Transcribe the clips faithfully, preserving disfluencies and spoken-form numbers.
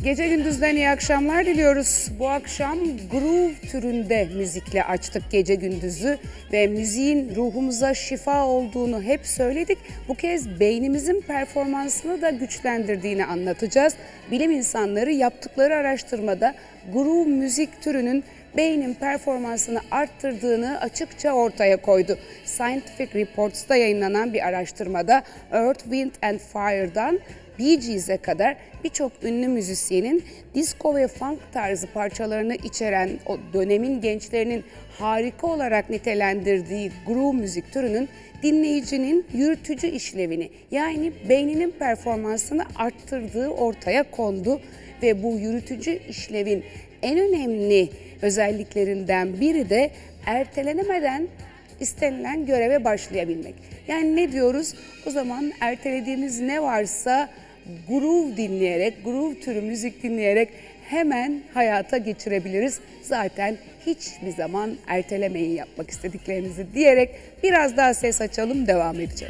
Gece gündüzden iyi akşamlar diliyoruz. Bu akşam groove türünde müzikle açtık gece gündüzü ve müziğin ruhumuza şifa olduğunu hep söyledik. Bu kez beynimizin performansını da güçlendirdiğini anlatacağız. Bilim insanları yaptıkları araştırmada groove müzik türünün beynin performansını arttırdığını açıkça ortaya koydu. Scientific Reports'ta yayınlanan bir araştırmada Earth, Wind and Fire'dan Bee Gees'e kadar birçok ünlü müzisyenin disco ve funk tarzı parçalarını içeren o dönemin gençlerinin harika olarak nitelendirdiği groove müzik türünün dinleyicinin yürütücü işlevini, yani beyninin performansını arttırdığı ortaya kondu ve bu yürütücü işlevin en önemli özelliklerinden biri de ertelenemeden istenilen göreve başlayabilmek. Yani ne diyoruz? O zaman ertelediğimiz ne varsa groove dinleyerek, groove türü müzik dinleyerek hemen hayata geçirebiliriz. Zaten hiçbir zaman ertelemeyin yapmak istediklerinizi diyerek biraz daha ses açalım, devam edeceğiz.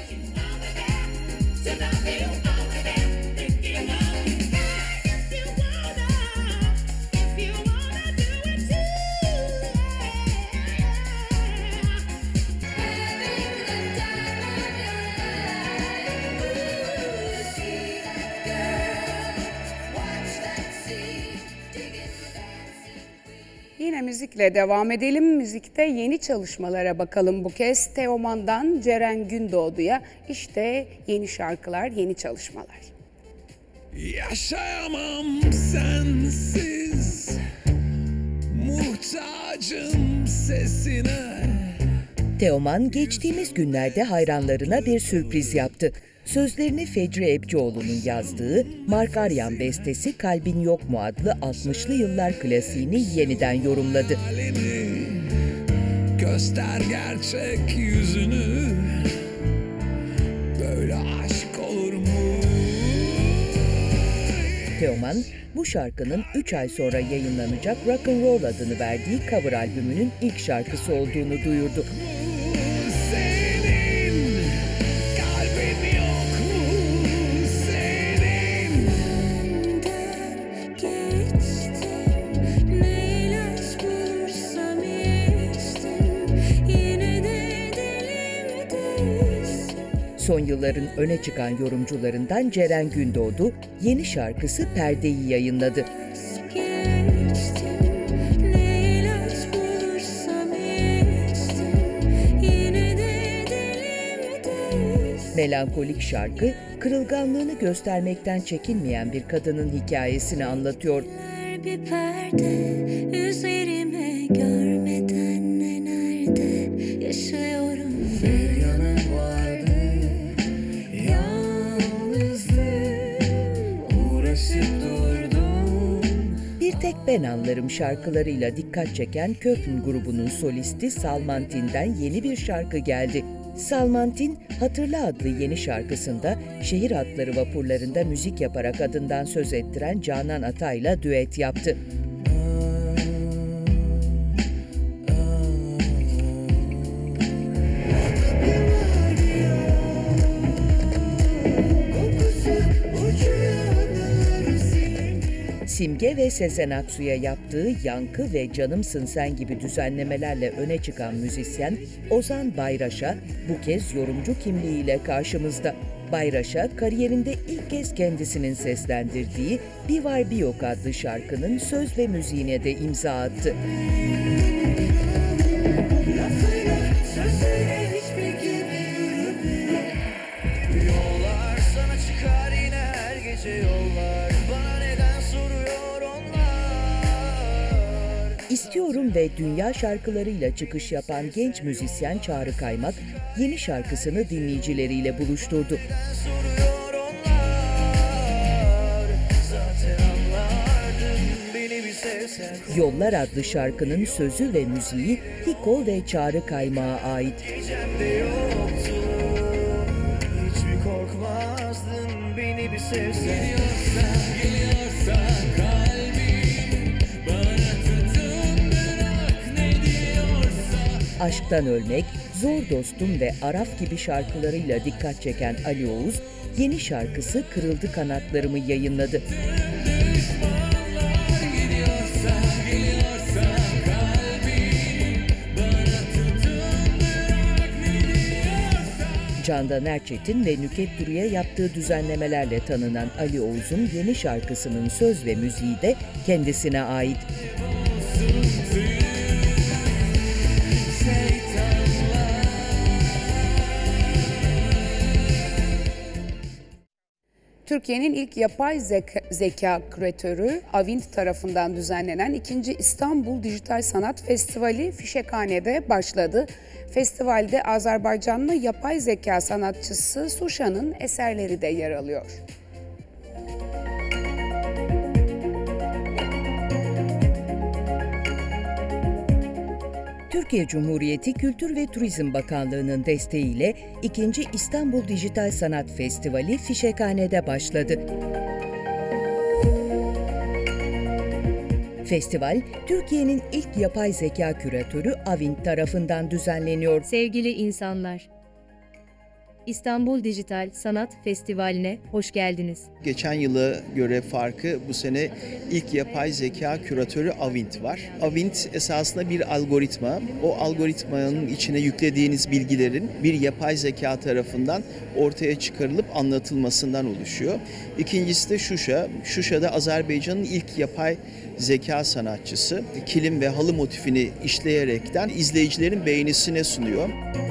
Yine müzikle devam edelim. Müzikte yeni çalışmalara bakalım bu kez. Teoman'dan Ceren Gündoğdu'ya işte yeni şarkılar, yeni çalışmalar. Yaşayamam sensiz, muhtacım sesine. Teoman geçtiğimiz günlerde hayranlarına bir sürpriz yaptı. Sözlerini Fecri Ebcioğlu'nun yazdığı Mark Aryan bestesi Kalbin Yok mu adlı altmışlı yıllar klasiğini yeniden yorumladı. Göster gerçek yüzünü, böyle aşk olur mu? Teoman, bu şarkının üç ay sonra yayınlanacak Rock and Roll adını verdiği cover albümünün ilk şarkısı olduğunu duyurdu. Son yılların öne çıkan yorumcularından Ceren Gündoğdu yeni şarkısı Perde'yi yayınladı. Melankolik şarkı, kırılganlığını göstermekten çekinmeyen bir kadının hikayesini anlatıyor. Bir perde üzerime görmeden nerede yaşıyorum. Bir tek ben anlarım şarkılarıyla dikkat çeken Köfn grubunun solisti Salmantin'den yeni bir şarkı geldi. Salmantin, Hatırla adlı yeni şarkısında şehir hatları vapurlarında müzik yaparak adından söz ettiren Canan Atay'la düet yaptı. Simge ve Sezen Aksu'ya yaptığı Yankı ve Canımsın Sen gibi düzenlemelerle öne çıkan müzisyen Ozan Bayraş'a bu kez yorumcu kimliğiyle karşımızda. Bayraş'a kariyerinde ilk kez kendisinin seslendirdiği Bir Var Bir Yok adlı şarkının söz ve müziğine de imza attı. Yollar sana çıkar yine her gece yollar. İstiyorum ve dünya şarkılarıyla çıkış yapan genç müzisyen Çağrı Kaymak, yeni şarkısını dinleyicileriyle buluşturdu. Yollar adlı şarkının sözü ve müziği Hiko ve Çağrı Kaymak'a ait. Hiç korkmazdın beni bir sevsen. Aşktan Ölmek, Zor Dostum ve Araf gibi şarkılarıyla dikkat çeken Ali Oğuz, yeni şarkısı Kırıldı Kanatlarımı yayınladı. Candan Erçetin ve Nükhet Duru'ya yaptığı düzenlemelerle tanınan Ali Oğuz'un yeni şarkısının söz ve müziği de kendisine ait. Türkiye'nin ilk yapay zeka, zeka küratörü Avint tarafından düzenlenen ikinci İstanbul Dijital Sanat Festivali Fişekhane'de başladı. Festivalde Azerbaycanlı yapay zeka sanatçısı Suşa'nın eserleri de yer alıyor. Türkiye Cumhuriyeti Kültür ve Turizm Bakanlığı'nın desteğiyle ikinci İstanbul Dijital Sanat Festivali Fişekhane'de başladı. Festival, Türkiye'nin ilk yapay zeka küratörü Avint tarafından düzenleniyor. Sevgili insanlar, İstanbul Dijital Sanat Festivali'ne hoş geldiniz. Geçen yıla göre farkı bu sene ilk yapay zeka küratörü Avint var. Avint esasında bir algoritma. O algoritmanın içine yüklediğiniz bilgilerin bir yapay zeka tarafından ortaya çıkarılıp anlatılmasından oluşuyor. İkincisi de Şuşa. Şuşa da Azerbaycan'ın ilk yapay zeka sanatçısı. Kilim ve halı motifini işleyerekten izleyicilerin beğenisine sunuyor.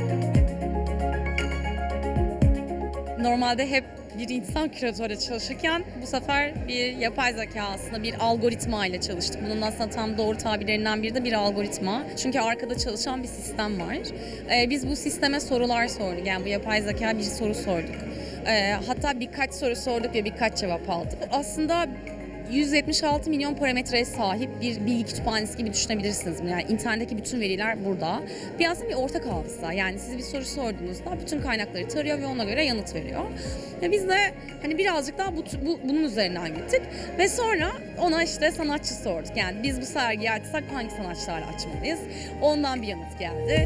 Normalde hep bir insan küratörle çalışırken bu sefer bir yapay zeka aslında bir algoritma ile çalıştık. Bunun aslında tam doğru tabirlerinden biri de bir algoritma. Çünkü arkada çalışan bir sistem var. Ee, biz bu sisteme sorular sorduk. Yani bu yapay zeka bir soru sorduk. Ee, hatta birkaç soru sorduk ve birkaç cevap aldık. Aslında yüz yetmiş altı milyon parametreye sahip bir bilgi kütüphanesi gibi düşünebilirsiniz. Yani internetteki bütün veriler burada. Bir aslında bir ortak hafıza. Yani siz bir soru sorduğunuzda bütün kaynakları tarıyor ve ona göre yanıt veriyor. Ve biz de hani birazcık daha bu, bu, bunun üzerinden gittik. Ve sonra ona işte sanatçı sorduk. Yani biz bu sergiyi açsak hangi sanatçılarla açmalıyız? Ondan bir yanıt geldi.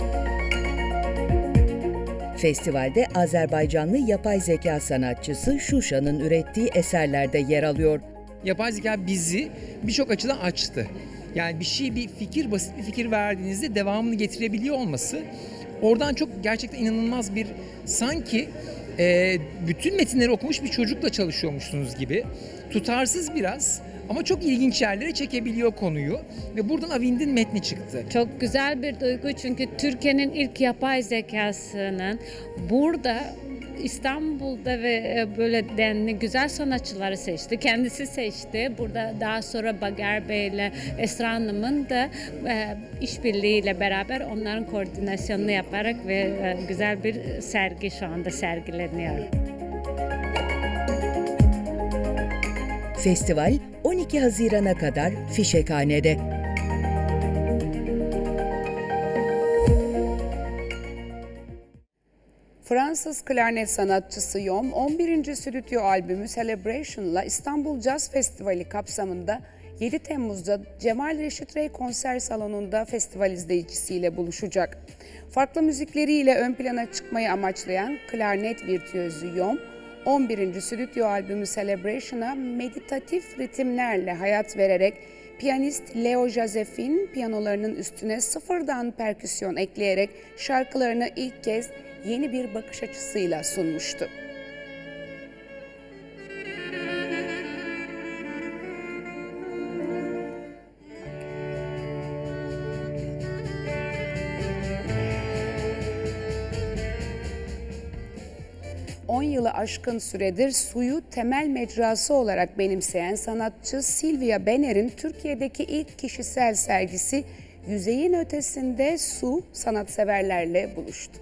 Festivalde Azerbaycanlı yapay zeka sanatçısı Şuşa'nın ürettiği eserlerde yer alıyor. Yapay zeka bizi birçok açıdan açtı. Yani bir şey, bir fikir, basit bir fikir verdiğinizde devamını getirebiliyor olması, oradan çok gerçekten inanılmaz bir, sanki e, bütün metinleri okumuş bir çocukla çalışıyormuşsunuz gibi. Tutarsız biraz ama çok ilginç yerlere çekebiliyor konuyu ve buradan Avint'in metni çıktı. Çok güzel bir duygu çünkü Türkiye'nin ilk yapay zekasının burada İstanbul'da ve böyle denli güzel sanatçıları seçti. Kendisi seçti. Burada daha sonra Bagar Bey ile Esra Hanım'ın da e, işbirliğiyle beraber onların koordinasyonunu yaparak ve e, güzel bir sergi şu anda sergileniyor. Festival on iki Haziran'a kadar Fişekhane'de. Fransız klarnet sanatçısı Yom, on birinci stüdyo albümü Celebration'la İstanbul Jazz Festivali kapsamında yedi Temmuz'da Cemal Reşit Rey konser salonunda festival izleyicisiyle buluşacak. Farklı müzikleriyle ön plana çıkmayı amaçlayan klarnet virtüözü Yom, on birinci stüdyo albümü Celebration'a meditatif ritimlerle hayat vererek piyanist Leo Joseph'in piyanolarının üstüne sıfırdan perküsyon ekleyerek şarkılarını ilk kez yeni bir bakış açısıyla sunmuştu. on yılı aşkın süredir suyu temel mecrası olarak benimseyen sanatçı Silvia Bener'in Türkiye'deki ilk kişisel sergisi Yüzeyin Ötesinde Su sanatseverlerle buluştu.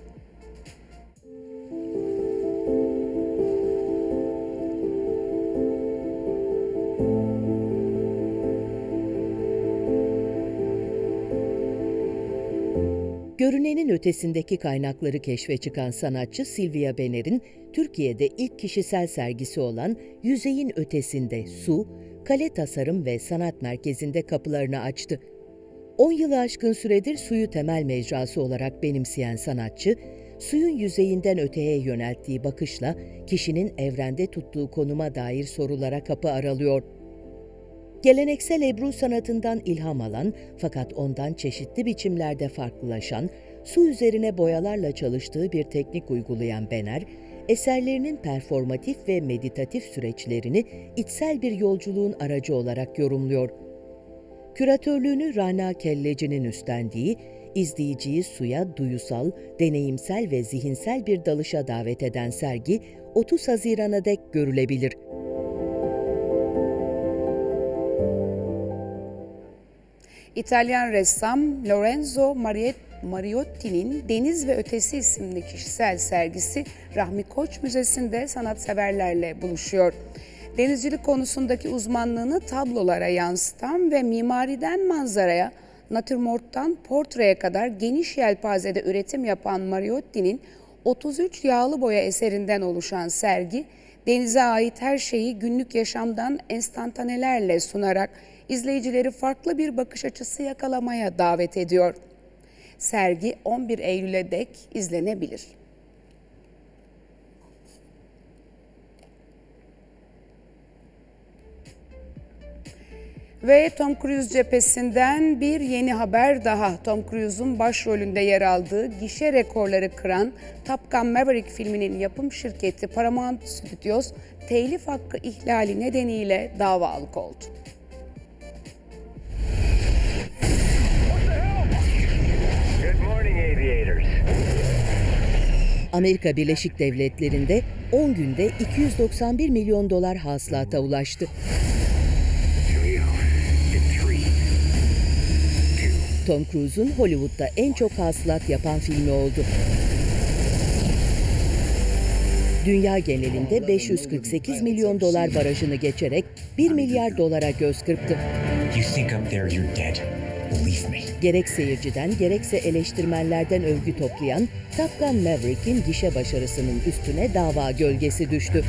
Görünenin ötesindeki kaynakları keşfe çıkan sanatçı Silvia Bener'in Türkiye'de ilk kişisel sergisi olan Yüzeyin Ötesinde Su, Kale Tasarım ve Sanat Merkezi'nde kapılarını açtı. on yılı aşkın süredir suyu temel mecrası olarak benimseyen sanatçı, suyun yüzeyinden öteye yönelttiği bakışla kişinin evrende tuttuğu konuma dair sorulara kapı aralıyor. Geleneksel Ebru sanatından ilham alan fakat ondan çeşitli biçimlerde farklılaşan, su üzerine boyalarla çalıştığı bir teknik uygulayan Bener, eserlerinin performatif ve meditatif süreçlerini içsel bir yolculuğun aracı olarak yorumluyor. Küratörlüğünü Rana Kelleci'nin üstlendiği, izleyiciyi suya duyusal, deneyimsel ve zihinsel bir dalışa davet eden sergi otuz Haziran'a dek görülebilir. İtalyan ressam Lorenzo Mariotti'nin Deniz ve Ötesi isimli kişisel sergisi Rahmi Koç Müzesi'nde sanatseverlerle buluşuyor. Denizcilik konusundaki uzmanlığını tablolara yansıtan ve mimariden manzaraya, natürmorttan portreye kadar geniş yelpazede üretim yapan Mariotti'nin otuz üç yağlı boya eserinden oluşan sergi, denize ait her şeyi günlük yaşamdan enstantanelerle sunarak izleyicileri farklı bir bakış açısı yakalamaya davet ediyor. Sergi on bir Eylül'e dek izlenebilir. Ve Tom Cruise cephesinden bir yeni haber daha. Tom Cruise'un başrolünde yer aldığı gişe rekorları kıran Top Gun Maverick filminin yapım şirketi Paramount Studios, telif hakkı ihlali nedeniyle davalık oldu. Amerika Birleşik Devletleri'nde on günde iki yüz doksan bir milyon dolar hasılata ulaştı. Tom Cruise'un Hollywood'da en çok hasılat yapan filmi oldu. Dünya genelinde beş yüz kırk sekiz milyon dolar barajını geçerek bir milyar dolara göz kırptı. Gerek seyirciden gerekse eleştirmenlerden övgü toplayan Top Gun Maverick'in gişe başarısının üstüne dava gölgesi düştü.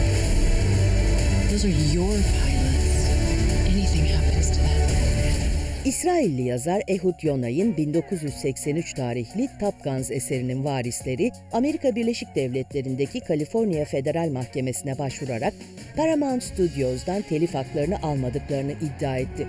İsrailli yazar Ehud Yonay'ın bin dokuz yüz seksen üç tarihli Top Guns eserinin varisleri Amerika Birleşik Devletleri'ndeki Kaliforniya Federal Mahkemesi'ne başvurarak Paramount Studios'dan telif haklarını almadıklarını iddia etti.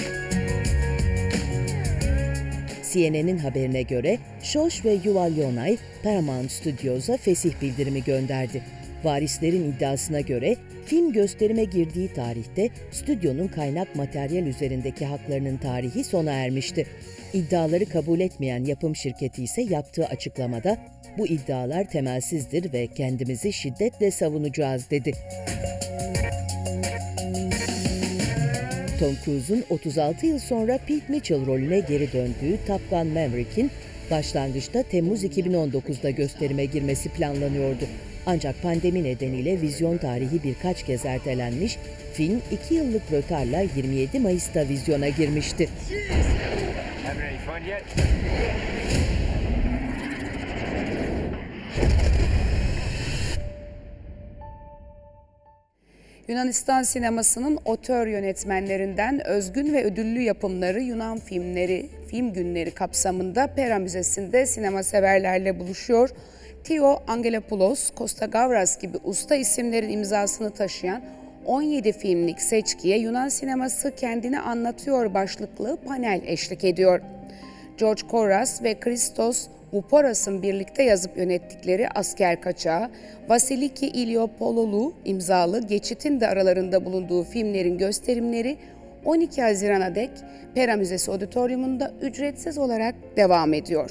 C N N'in haberine göre Shosh ve Yuval Yonay Paramount Studios'a fesih bildirimi gönderdi. Varislerin iddiasına göre film gösterime girdiği tarihte stüdyonun kaynak materyal üzerindeki haklarının tarihi sona ermişti. İddiaları kabul etmeyen yapım şirketi ise yaptığı açıklamada bu iddialar temelsizdir ve kendimizi şiddetle savunacağız dedi. Tom Cruise'un otuz altı yıl sonra Pete Mitchell rolüne geri döndüğü Top Gun Maverick'in başlangıçta Temmuz iki bin on dokuzda gösterime girmesi planlanıyordu. Ancak pandemi nedeniyle vizyon tarihi birkaç kez ertelenmiş, film iki yıllık rötarla yirmi yedi Mayıs'ta vizyona girmişti. Yunanistan sinemasının otör yönetmenlerinden özgün ve ödüllü yapımları Yunan filmleri, film günleri kapsamında Pera Müzesi'nde sinema severlerle buluşuyor. Theo Angelopoulos, Costa Gavras gibi usta isimlerin imzasını taşıyan on yedi filmlik seçkiye Yunan sineması kendini anlatıyor başlıklı panel eşlik ediyor. George Koras ve Christos Vuporas'ın birlikte yazıp yönettikleri Asker Kaçağı, Vasiliki İliopoulou imzalı Geçit'in de aralarında bulunduğu filmlerin gösterimleri on iki Haziran'a dek Pera Müzesi Auditorium'unda ücretsiz olarak devam ediyor.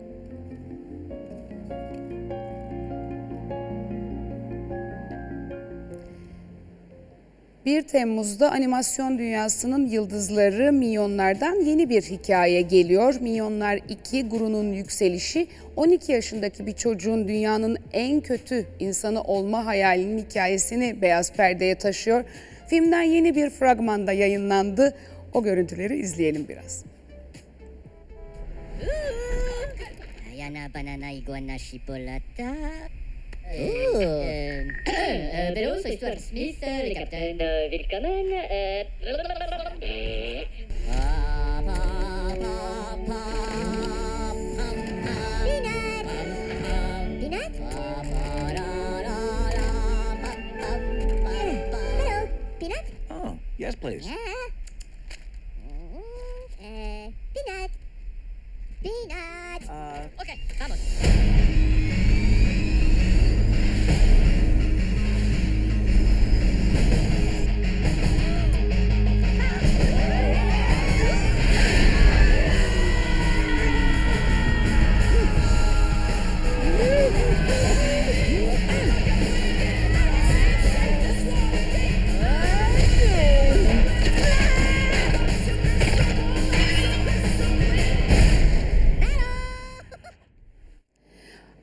bir Temmuz'da animasyon dünyasının yıldızları Minyonlar'dan yeni bir hikaye geliyor. Minyonlar iki, Gru'nun yükselişi, on iki yaşındaki bir çocuğun dünyanın en kötü insanı olma hayalinin hikayesini beyaz perdeye taşıyor. Filmden yeni bir fragman da yayınlandı. O görüntüleri izleyelim biraz. Ayana banana iguana chipolata. Oh. Eh, eh, pero soy Stuart Smith, le captain Willkommen. Eh, Peanut? Hello, Peanut? Oh, yes, please. Yeah. Uh, peanut. Peanut. Uh, Okay.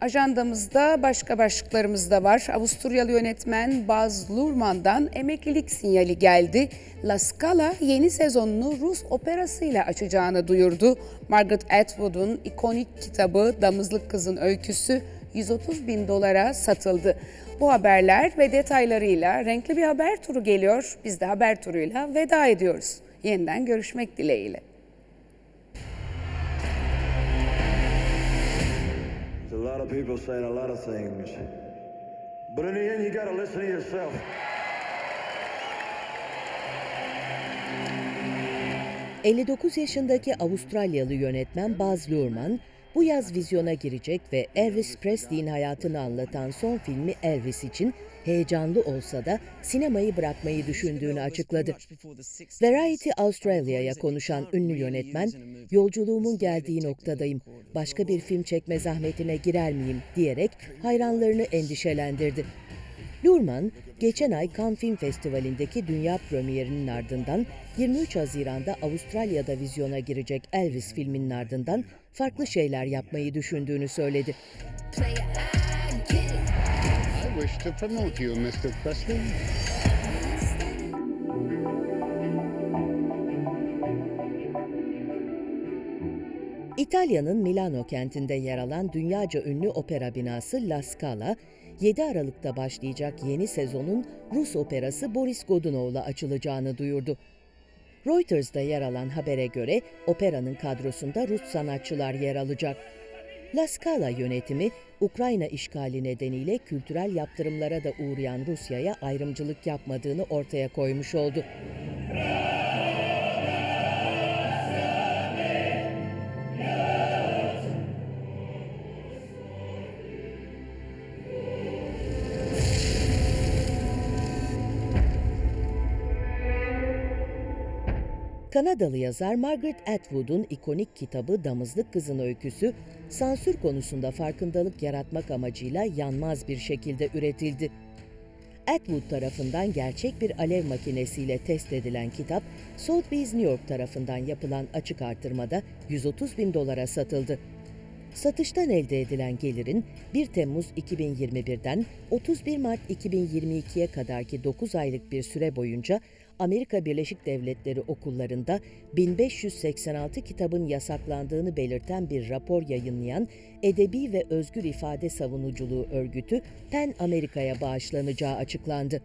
Ajandamızda başka başlıklarımız da var. Avusturyalı yönetmen Baz Luhrmann'dan emeklilik sinyali geldi. La Scala yeni sezonunu Rus operasıyla açacağını duyurdu. Margaret Atwood'un ikonik kitabı Damızlık Kızın Öyküsü yüz otuz bin dolara satıldı. Bu haberler ve detaylarıyla renkli bir haber turu geliyor. Biz de haber turuyla veda ediyoruz. Yeniden görüşmek dileğiyle. There's a lot of people saying a lot of things, but in the end you gotta listen to yourself. elli dokuz yaşındaki Avustralyalı yönetmen Baz Luhrmann, bu yaz vizyona girecek ve Elvis Presley'in hayatını anlatan son filmi Elvis için heyecanlı olsa da sinemayı bırakmayı düşündüğünü açıkladı. Variety Australia'ya konuşan ünlü yönetmen, "Yolculuğumun geldiği noktadayım, başka bir film çekme zahmetine girer miyim?" diyerek hayranlarını endişelendirdi. Luhrmann, geçen ay Cannes Film Festivali'ndeki dünya premierinin ardından yirmi üç Haziran'da Avustralya'da vizyona girecek Elvis filminin ardından farklı şeyler yapmayı düşündüğünü söyledi. I wish to promote you, mister Presley. İtalya'nın Milano kentinde yer alan dünyaca ünlü opera binası La Scala, yedi Aralık'ta başlayacak yeni sezonun Rus operası Boris Godunov'la açılacağını duyurdu. Reuters'da yer alan habere göre operanın kadrosunda Rus sanatçılar yer alacak. La Scala yönetimi, Ukrayna işgali nedeniyle kültürel yaptırımlara da uğrayan Rusya'ya ayrımcılık yapmadığını ortaya koymuş oldu. Kanadalı yazar Margaret Atwood'un ikonik kitabı Damızlık Kızın Öyküsü, sansür konusunda farkındalık yaratmak amacıyla yanmaz bir şekilde üretildi. Atwood tarafından gerçek bir alev makinesiyle test edilen kitap, Sotheby's New York tarafından yapılan açık artırmada yüz otuz bin dolara satıldı. Satıştan elde edilen gelirin bir Temmuz iki bin yirmi bir'den otuz bir Mart iki bin yirmi iki'ye kadarki dokuz aylık bir süre boyunca Amerika Birleşik Devletleri okullarında bin beş yüz seksen altı kitabın yasaklandığını belirten bir rapor yayınlayan Edebi ve Özgür İfade Savunuculuğu Örgütü PEN Amerika'ya bağışlanacağı açıklandı.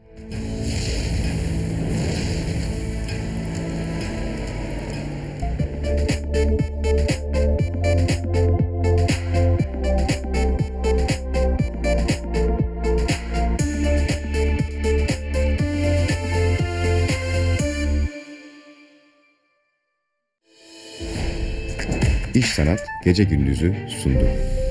İş Sanat Gece Gündüz'ü sundu.